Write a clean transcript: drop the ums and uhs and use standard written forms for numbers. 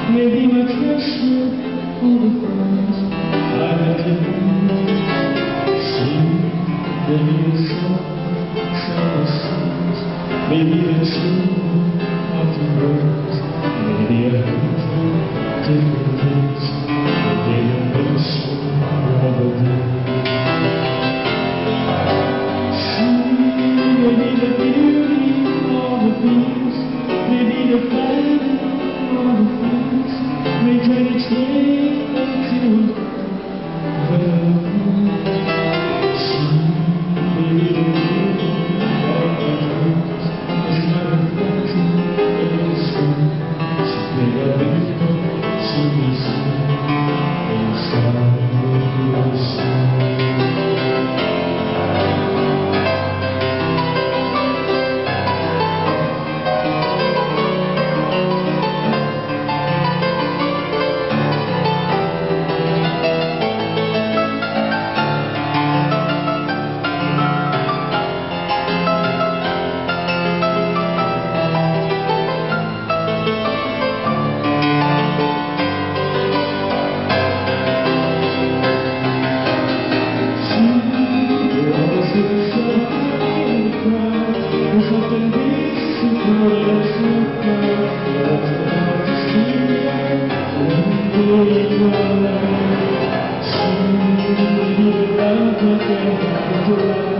Maybe my treasure all the things I had to lose. See, maybe the shall cease. Maybe the truth of the words. Maybe a hundred different things. Maybe a nation of a day. See, maybe the beauty of the beast. Maybe the fire of the things. May try to take until see, maybe the beauty of the things is not reflected in the screen. So maybe I live to be seen inside the sea. See,